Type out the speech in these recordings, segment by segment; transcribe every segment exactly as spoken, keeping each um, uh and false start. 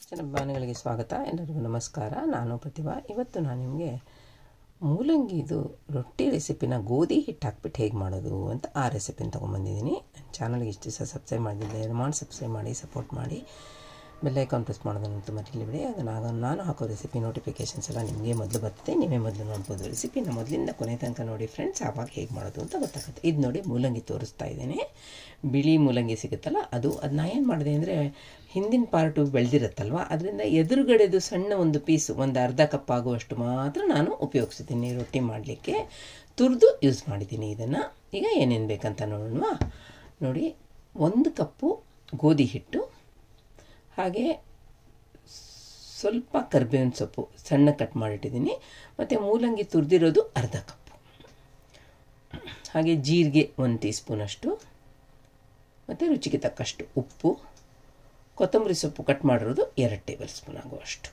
ಜನಬಾನುಗಳಿಗೆ ಸ್ವಾಗತ. ಎಲ್ಲರಿಗೂ ನಮಸ್ಕಾರ. ನಾನು ಪ್ರತಿಭಾ. ಇವತ್ತು ನಾನು ನಿಮಗೆ ಮೂಲಂಗಿದು ರೊಟ್ಟಿ ರೆಸಿಪಿನ ಗೋಧಿ ಹಿಟ್ಟು ಹಾಕ್ಬಿಟ್ಟು ಹೇಗೆ ಮಾಡೋದು ಅಂತ ಆ ರೆಸಿಪಿನ ತೊಗೊಂಬಂದಿದ್ದೀನಿ. ನನ್ನ ಚಾನಲ್ಗೆ ಇಷ್ಟು ದಿವಸ ಸಬ್ಸ್ಕ್ರೈಬ್ ಮಾಡಿದ್ದೆ ಮಾಡಿ ಸಬ್ಸ್ಕ್ರೈಬ್ ಮಾಡಿ ಸಪೋರ್ಟ್ ಮಾಡಿ ಬೆಲ್ ಐಕಾನ್ ಪ್ರೆಸ್ ಮಾಡೋದನ್ನಂತೂ ಮರಿಲಿಬಿಡಿ. ಅದನ್ನು ನಾನು ಹಾಕೋ ರೆಸಿಪಿ ನೋಟಿಫಿಕೇಷನ್ಸ್ ಎಲ್ಲ ನಿಮಗೆ ಮೊದಲು ಬರ್ತದೆ, ನೀವೇ ಮೊದಲು ನೋಡ್ಬೋದು. ರೆಸಿಪಿನ ಮೊದಲಿಂದ ಕೊನೆ ತನಕ ನೋಡಿ ಫ್ರೆಂಡ್ಸ್, ಆವಾಗ ಹೇಗೆ ಮಾಡೋದು ಅಂತ ಗೊತ್ತಾಗುತ್ತೆ. ಇದು ನೋಡಿ ಮೂಲಂಗಿ ತೋರಿಸ್ತಾ ಇದ್ದೇನೆ. ಬಿಳಿ ಮೂಲಂಗಿ ಸಿಗುತ್ತಲ್ಲ ಅದು. ಅದನ್ನ ಏನು ಮಾಡಿದೆ ಅಂದರೆ ಹಿಂದಿನ ಪಾರ್ಟು ಬೆಳೆದಿರುತ್ತಲ್ವ, ಅದರಿಂದ ಎದುರುಗಡೆದು ಸಣ್ಣ ಒಂದು ಪೀಸು ಒಂದು ಅರ್ಧ ಕಪ್ ಆಗುವಷ್ಟು ಮಾತ್ರ ನಾನು ಉಪಯೋಗಿಸಿದ್ದೀನಿ ರೊಟ್ಟಿ ಮಾಡಲಿಕ್ಕೆ. ತುರಿದು ಯೂಸ್ ಮಾಡಿದ್ದೀನಿ ಇದನ್ನು. ಈಗ ಏನೇನು ಬೇಕಂತ ನೋಡೋಣ. ನೋಡಿ, ಒಂದು ಕಪ್ಪು ಗೋಧಿ ಹಿಟ್ಟು, ಹಾಗೆ ಸ್ವಲ್ಪ ಕರಿಬೇವಿನ ಸೊಪ್ಪು ಸಣ್ಣ ಕಟ್ ಮಾಡಿಟ್ಟಿದ್ದೀನಿ, ಮತ್ತು ಮೂಲಂಗಿ ತುರಿದಿರೋದು ಅರ್ಧ ಕಪ್ಪು, ಹಾಗೆ ಜೀರಿಗೆ ಒಂದು ಟೀ ಸ್ಪೂನಷ್ಟು, ಮತ್ತು ರುಚಿಗೆ ತಕ್ಕಷ್ಟು ಉಪ್ಪು, ಕೊತ್ತಂಬರಿ ಸೊಪ್ಪು ಕಟ್ ಮಾಡಿರೋದು ಎರಡು ಟೇಬಲ್ ಸ್ಪೂನ್ ಆಗುವಷ್ಟು,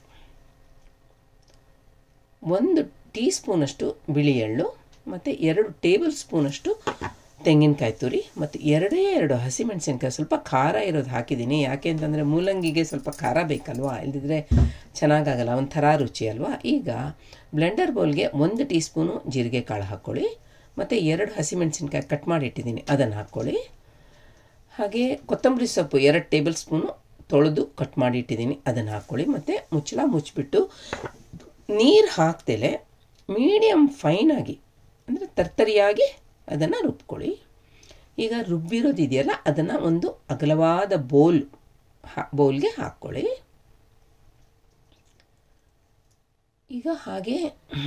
ಒಂದು ಟೀ ಸ್ಪೂನಷ್ಟು ಬಿಳಿ ಎಳ್ಳು, ಮತ್ತು ಎರಡು ಟೇಬಲ್ ಸ್ಪೂನಷ್ಟು ತೆಂಗಿನಕಾಯಿ ತುರಿ, ಮತ್ತು ಎರಡೇ ಎರಡು ಹಸಿಮೆಣಸಿನ್ಕಾಯಿ ಸ್ವಲ್ಪ ಖಾರ ಇರೋದು ಹಾಕಿದ್ದೀನಿ. ಯಾಕೆ ಅಂತಂದರೆ ಮೂಲಂಗಿಗೆ ಸ್ವಲ್ಪ ಖಾರ ಬೇಕಲ್ವಾ, ಇಲ್ಲದಿದ್ದರೆ ಚೆನ್ನಾಗಾಗಲ್ಲ, ಒಂಥರ ರುಚಿ ಅಲ್ವಾ. ಈಗ ಬ್ಲೆಂಡರ್ ಬೌಲ್ಗೆ ಒಂದು ಟೀ ಸ್ಪೂನು ಜೀರಿಗೆ ಕಾಳು ಹಾಕ್ಕೊಳ್ಳಿ, ಮತ್ತು ಎರಡು ಹಸಿಮೆಣಸಿನ್ಕಾಯಿ ಕಟ್ ಮಾಡಿ ಇಟ್ಟಿದ್ದೀನಿ ಅದನ್ನು ಹಾಕ್ಕೊಳ್ಳಿ, ಹಾಗೆ ಕೊತ್ತಂಬರಿ ಸೊಪ್ಪು ಎರಡು ಟೇಬಲ್ ಸ್ಪೂನು ತೊಳೆದು ಕಟ್ ಮಾಡಿ ಇಟ್ಟಿದ್ದೀನಿ ಅದನ್ನು ಹಾಕ್ಕೊಳ್ಳಿ, ಮತ್ತು ಮುಚ್ಚಳ ಮುಚ್ಚಿಬಿಟ್ಟು ನೀರು ಹಾಕ್ತೇಲೆ ಮೀಡಿಯಮ್ ಫೈನಾಗಿ ಅಂದರೆ ತರ್ತರಿಯಾಗಿ ಅದನ್ನು ರುಬ್ಕೊಳ್ಳಿ. ಈಗ ರುಬ್ಬಿರೋದಿದೆಯಲ್ಲ ಅದನ್ನು ಒಂದು ಅಗಲವಾದ ಬೌಲ್ ಹಾ ಬೌಲ್ಗೆ ಹಾಕ್ಕೊಳ್ಳಿ. ಈಗ ಹಾಗೆ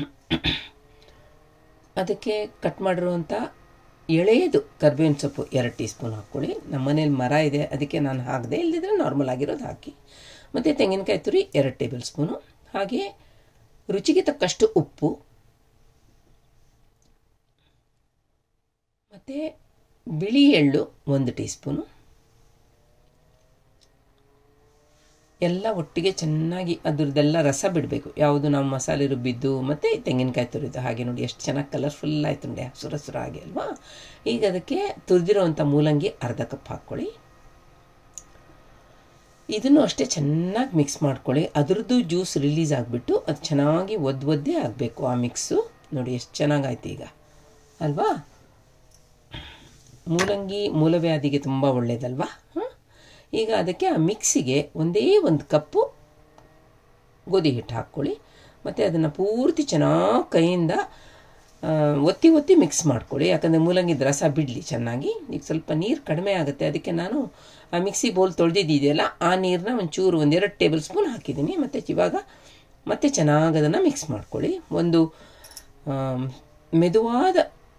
ಅದಕ್ಕೆ ಕಟ್ ಮಾಡಿರುವಂಥ ಎಳೆಯದು ಕರಿಬೇವಿನ ಸೊಪ್ಪು ಎರಡು ಟೀ ಸ್ಪೂನ್ ಹಾಕ್ಕೊಳ್ಳಿ. ನಮ್ಮ ಮನೇಲಿ ಮರ ಇದೆ ಅದಕ್ಕೆ ನಾನು ಹಾಕಿದೆ, ಇಲ್ಲದಿದ್ದರೆ ನಾರ್ಮಲ್ ಆಗಿರೋದು ಹಾಕಿ. ಮತ್ತು ತೆಂಗಿನಕಾಯಿ ತುರಿ ಎರಡು ಟೇಬಲ್ ಸ್ಪೂನು, ಹಾಗೆ ರುಚಿಗೆ ತಕ್ಕಷ್ಟು ಉಪ್ಪು, ಮತ್ತು ಬಿಳಿ ಎಳ್ಳು ಒಂದು ಟೀ ಸ್ಪೂನು, ಎಲ್ಲ ಒಟ್ಟಿಗೆ ಚೆನ್ನಾಗಿ ಅದರದ್ದೆಲ್ಲ ರಸ ಬಿಡಬೇಕು. ಯಾವುದು ನಾವು ಮಸಾಲೆ ರುಬ್ಬಿದ್ದು ಮತ್ತು ತೆಂಗಿನಕಾಯಿ ತುರಿದ್ದು. ಹಾಗೆ ನೋಡಿ ಎಷ್ಟು ಚೆನ್ನಾಗಿ ಕಲರ್ಫುಲ್ ಆಯಿತು ನೋಡಿ, ಹಸುರ ಹಸುರ ಆಗಿ ಅಲ್ವಾ. ಈಗ ಅದಕ್ಕೆ ತುರಿದಿರೋವಂಥ ಮೂಲಂಗಿ ಅರ್ಧ ಕಪ್ ಹಾಕ್ಕೊಳ್ಳಿ. ಇದನ್ನು ಅಷ್ಟೇ ಚೆನ್ನಾಗಿ ಮಿಕ್ಸ್ ಮಾಡ್ಕೊಳ್ಳಿ. ಅದರದ್ದು ಜ್ಯೂಸ್ ರಿಲೀಸ್ ಆಗಿಬಿಟ್ಟು ಅದು ಚೆನ್ನಾಗಿ ಒದ್ದು ಒದ್ದೇ ಆಗಬೇಕು ಆ ಮಿಕ್ಸು. ನೋಡಿ ಎಷ್ಟು ಚೆನ್ನಾಗಾಯ್ತು ಈಗ ಅಲ್ವಾ. ಮೂಲಂಗಿ ಮೂಲವ್ಯಾಧಿಗೆ ತುಂಬ ಒಳ್ಳೆಯದಲ್ವಾ. ಹಾಂ, ಈಗ ಅದಕ್ಕೆ ಆ ಮಿಕ್ಸಿಗೆ ಒಂದೇ ಒಂದು ಕಪ್ಪು ಗೋಧಿ ಹಿಟ್ಟು ಹಾಕ್ಕೊಳ್ಳಿ, ಮತ್ತು ಅದನ್ನು ಪೂರ್ತಿ ಚೆನ್ನಾಗಿ ಕೈಯಿಂದ ಒತ್ತಿ ಒತ್ತಿ ಮಿಕ್ಸ್ ಮಾಡ್ಕೊಳ್ಳಿ. ಯಾಕಂದರೆ ಮೂಲಂಗಿದ ರಸ ಬಿಡಲಿ ಚೆನ್ನಾಗಿ. ಈಗ ಸ್ವಲ್ಪ ನೀರು ಕಡಿಮೆ ಆಗುತ್ತೆ, ಅದಕ್ಕೆ ನಾನು ಆ ಮಿಕ್ಸಿ ಬೌಲ್ ತೊಳೆದಿದ್ದೀಯಲ್ಲ ಆ ನೀರನ್ನ ಒಂಚೂರು ಒಂದೆರಡು ಟೇಬಲ್ ಸ್ಪೂನ್ ಹಾಕಿದ್ದೀನಿ. ಮತ್ತು ಇವಾಗ ಮತ್ತೆ ಚೆನ್ನಾಗಿ ಅದನ್ನು ಮಿಕ್ಸ್ ಮಾಡ್ಕೊಳ್ಳಿ. ಒಂದು ಮೆದುವಾದ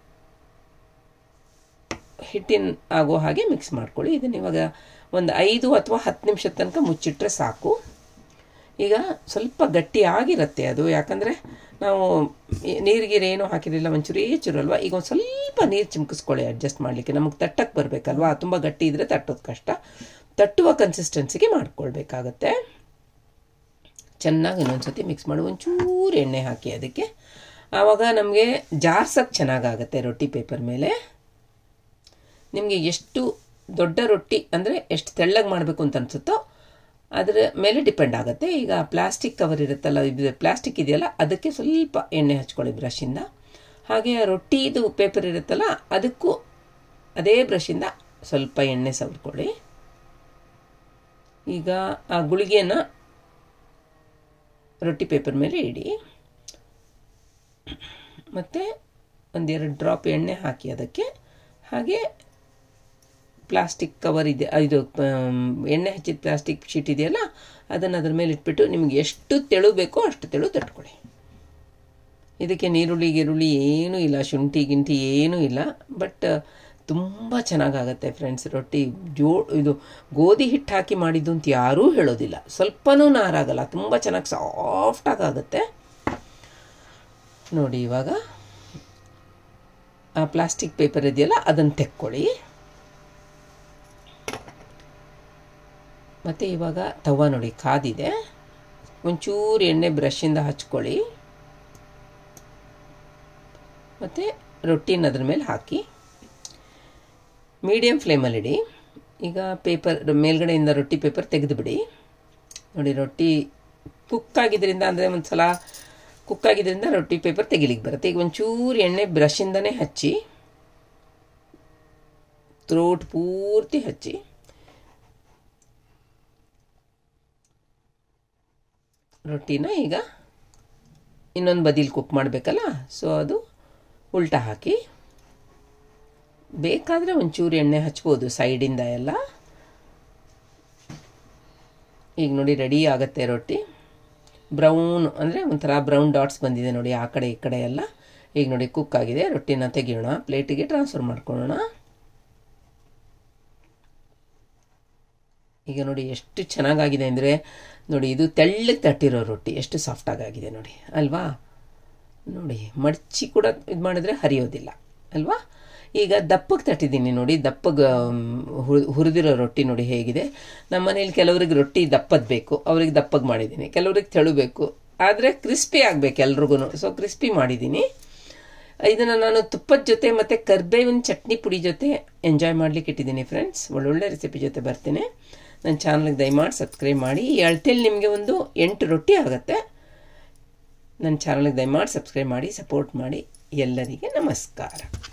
ಹಿಟ್ಟಿನ ಆಗೋ ಹಾಗೆ ಮಿಕ್ಸ್ ಮಾಡ್ಕೊಳ್ಳಿ. ಇದನ್ನು ಇವಾಗ ಒಂದು ಐದು ಅಥವಾ ಹತ್ತು ನಿಮಿಷದ ತನಕ ಮುಚ್ಚಿಟ್ರೆ ಸಾಕು. ಈಗ ಸ್ವಲ್ಪ ಗಟ್ಟಿ ಆಗಿರುತ್ತೆ ಅದು, ಯಾಕಂದರೆ ನಾವು ನೀರಿಗೀರು ಏನೂ ಹಾಕಿರಲಿಲ್ಲ, ಒಂಚೂರೇ ಚೂರಲ್ವ. ಈಗ ಒಂದು ಸ್ವಲ್ಪ ನೀರು ಚಿಮ್ಕಿಸ್ಕೊಳ್ಳಿ ಅಡ್ಜಸ್ಟ್ ಮಾಡಲಿಕ್ಕೆ. ನಮಗೆ ತಟ್ಟಕ್ಕೆ ಬರಬೇಕಲ್ವಾ, ತುಂಬ ಗಟ್ಟಿ ಇದ್ದರೆ ತಟ್ಟೋದು ಕಷ್ಟ. ತಟ್ಟುವ ಕನ್ಸಿಸ್ಟೆನ್ಸಿಗೆ ಮಾಡ್ಕೊಳ್ಬೇಕಾಗತ್ತೆ. ಚೆನ್ನಾಗಿ ಇನ್ನೊಂದು ಸತಿ ಮಿಕ್ಸ್ ಮಾಡಿ ಒಂಚೂರು ಎಣ್ಣೆ ಹಾಕಿ ಅದಕ್ಕೆ. ಆವಾಗ ನಮಗೆ ಜಾರ್ಸಕ್ಕೆ ಚೆನ್ನಾಗಾಗತ್ತೆ ರೊಟ್ಟಿ ಪೇಪರ್ ಮೇಲೆ. ನಿಮಗೆ ಎಷ್ಟು ದೊಡ್ಡ ರೊಟ್ಟಿ ಅಂದರೆ ಎಷ್ಟು ತೆಳ್ಳಗೆ ಮಾಡಬೇಕು ಅಂತ ಅನಿಸುತ್ತೋ ಅದರ ಮೇಲೆ ಡಿಪೆಂಡ್ ಆಗುತ್ತೆ. ಈಗ ಪ್ಲಾಸ್ಟಿಕ್ ಕವರ್ ಇರುತ್ತಲ್ಲ, ಇದು ಪ್ಲಾಸ್ಟಿಕ್ ಇದೆಯಲ್ಲ ಅದಕ್ಕೆ ಸ್ವಲ್ಪ ಎಣ್ಣೆ ಹಚ್ಕೊಳ್ಳಿ ಬ್ರಷಿಂದ. ಹಾಗೆ ರೊಟ್ಟಿದು ಪೇಪರ್ ಇರುತ್ತಲ್ಲ ಅದಕ್ಕೂ ಅದೇ ಬ್ರಷಿಂದ ಸ್ವಲ್ಪ ಎಣ್ಣೆ ಸವರ್ಕೊಳ್ಳಿ. ಈಗ ಆ ಗುಳಿಗೆಯನ್ನು ರೊಟ್ಟಿ ಪೇಪರ್ ಮೇಲೆ ಇಡಿ, ಮತ್ತು ಒಂದೆರಡು ಡ್ರಾಪ್ ಎಣ್ಣೆ ಹಾಕಿ ಅದಕ್ಕೆ. ಹಾಗೆ ಪ್ಲಾಸ್ಟಿಕ್ ಕವರ್ ಇದೆ, ಇದು ಎಣ್ಣೆ ಹಚ್ಚಿದ ಪ್ಲಾಸ್ಟಿಕ್ ಶೀಟ್ ಇದೆಯಲ್ಲ ಅದನ್ನು ಅದ್ರ ಮೇಲೆ ಇಟ್ಬಿಟ್ಟು ನಿಮಗೆ ಎಷ್ಟು ತೆಳು ಬೇಕೋ ಅಷ್ಟು ತೆಳು ತಟ್ಕೊಳ್ಳಿ. ಇದಕ್ಕೆ ನೀರುಳ್ಳಿ ಗಿರುಳ್ಳಿ ಏನೂ ಇಲ್ಲ, ಶುಂಠಿ ಗಿಂಠಿ ಏನೂ ಇಲ್ಲ, ಬಟ್ ತುಂಬ ಚೆನ್ನಾಗಾಗತ್ತೆ ಫ್ರೆಂಡ್ಸ್ ರೊಟ್ಟಿ. ಜೋ ಇದು ಗೋಧಿ ಹಿಟ್ಟು ಹಾಕಿ ಮಾಡಿದ್ದು ಅಂತ ಯಾರೂ ಹೇಳೋದಿಲ್ಲ, ಸ್ವಲ್ಪನೂ ನಾರಾಗಲ್ಲ, ತುಂಬ ಚೆನ್ನಾಗಿ ಸಾಫ್ಟಾಗುತ್ತೆ ನೋಡಿ. ಇವಾಗ ಆ ಪ್ಲಾಸ್ಟಿಕ್ ಪೇಪರ್ ಇದೆಯಲ್ಲ ಅದನ್ನು ತೆಕ್ಕೊಳ್ಳಿ. ಮತ್ತು ಇವಾಗ ತವ ನೋಡಿ ಕಾದಿದೆ, ಒಂಚೂರು ಎಣ್ಣೆ ಬ್ರಷಿಂದ ಹಚ್ಕೊಳ್ಳಿ, ಮತ್ತು ರೊಟ್ಟಿನ ಅದ್ರ ಮೇಲೆ ಹಾಕಿ ಮೀಡಿಯಮ್ ಫ್ಲೇಮಲ್ಲಿಡಿ. ಈಗ ಪೇಪರ್ ಮೇಲ್ಗಡೆಯಿಂದ ರೊಟ್ಟಿ ಪೇಪರ್ ತೆಗೆದುಬಿಡಿ. ನೋಡಿ ರೊಟ್ಟಿ ಕುಕ್ಕಾಗಿದ್ದರಿಂದ ಅಂದರೆ ಒಂದು ಸಲ ಕುಕ್ಕಾಗಿದ್ದರಿಂದ ರೊಟ್ಟಿ ಪೇಪರ್ ತೆಗಿಲಿಕ್ಕೆ ಬರುತ್ತೆ. ಈಗ ಒಂಚೂರು ಎಣ್ಣೆ ಬ್ರಷಿಂದನೇ ಹಚ್ಚಿ, ಥ್ರೋಟ್ ಪೂರ್ತಿ ಹಚ್ಚಿ, ರೊಟ್ಟಿನ ಈಗ ಇನ್ನೊಂದು ಬದಿಲಿ ಕುಕ್ ಮಾಡಬೇಕಲ್ಲ, ಸೊ ಅದು ಉಲ್ಟಾ ಹಾಕಿ, ಬೇಕಾದರೆ ಒಂಚೂರು ಎಣ್ಣೆ ಹಚ್ಬೋದು ಸೈಡಿಂದ ಎಲ್ಲ. ಈಗ ನೋಡಿ ರೆಡಿ ಆಗುತ್ತೆ ರೊಟ್ಟಿ. ಬ್ರೌನ್ ಅಂದರೆ ಒಂಥರ ಬ್ರೌನ್ ಡಾಟ್ಸ್ ಬಂದಿದೆ ನೋಡಿ ಆ ಕಡೆ ಈ ಕಡೆ ಎಲ್ಲ. ಈಗ ನೋಡಿ ಕುಕ್ ಆಗಿದೆ. ರೊಟ್ಟಿನ ತೆಗಿಯೋಣ, ಪ್ಲೇಟಿಗೆ ಟ್ರಾನ್ಸ್ಫರ್ ಮಾಡ್ಕೊಳ್ಳೋಣ. ಈಗ ನೋಡಿ ಎಷ್ಟು ಚೆನ್ನಾಗಾಗಿದೆ ಅಂದರೆ ನೋಡಿ, ಇದು ತೆಳ್ಳಗೆ ತಟ್ಟಿರೋ ರೊಟ್ಟಿ ಎಷ್ಟು ಸಾಫ್ಟಾಗಿದೆ ನೋಡಿ ಅಲ್ವಾ. ನೋಡಿ ಮಡಚಿ ಕೂಡ ಇದು ಮಾಡಿದ್ರೆ ಹರಿಯೋದಿಲ್ಲ ಅಲ್ವಾ. ಈಗ ದಪ್ಪಗೆ ತಟ್ಟಿದ್ದೀನಿ ನೋಡಿ, ದಪ್ಪಗೆ ಹುರಿದಿರೋ ರೊಟ್ಟಿ ನೋಡಿ ಹೇಗಿದೆ. ನಮ್ಮ ಮನೇಲಿ ಕೆಲವ್ರಿಗೆ ರೊಟ್ಟಿ ದಪ್ಪದ ಬೇಕು, ಅವ್ರಿಗೆ ದಪ್ಪಗೆ ಮಾಡಿದ್ದೀನಿ. ಕೆಲವ್ರಿಗೆ ತೆಳುಬೇಕು, ಆದರೆ ಕ್ರಿಸ್ಪಿ ಆಗಬೇಕು ಎಲ್ರಿಗೂ, ಸೊ ಕ್ರಿಸ್ಪಿ ಮಾಡಿದ್ದೀನಿ. ಇದನ್ನು ನಾನು ತುಪ್ಪದ ಜೊತೆ ಮತ್ತು ಕರ್ಬೇವಿನ ಚಟ್ನಿ ಪುಡಿ ಜೊತೆ ಎಂಜಾಯ್ ಮಾಡಲಿಕ್ಕೆ ಇಟ್ಟಿದ್ದೀನಿ ಫ್ರೆಂಡ್ಸ್. ಒಳ್ಳೊಳ್ಳೆ ರೆಸಿಪಿ ಜೊತೆ ಬರ್ತೀನಿ. ನನ್ನ ಚಾನಲ್ಗೆ ದಯಮಾಡಿ ಸಬ್ಸ್ಕ್ರೈಬ್ ಮಾಡಿ. ಈ ಅಳತೆಯಲ್ಲಿ ನಿಮಗೆ ಒಂದು ಎಂಟು ರೊಟ್ಟಿ ಆಗುತ್ತೆ. ನನ್ನ ಚಾನಲ್ಗೆ ದಯಮಾಡಿ ಸಬ್ಸ್ಕ್ರೈಬ್ ಮಾಡಿ, ಸಪೋರ್ಟ್ ಮಾಡಿ. ಎಲ್ಲರಿಗೆ ನಮಸ್ಕಾರ.